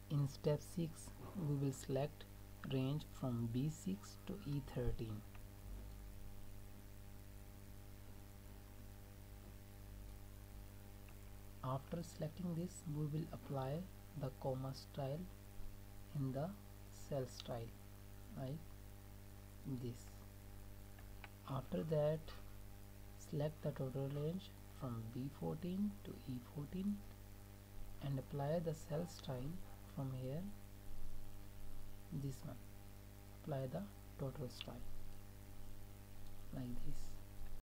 In step 6 we will select range from B6 to E13. After selecting this, we will apply the comma style in the cell style like this. After that, select the total range from B14 to E14 and apply the cell style from here, this one. Apply the total style like this.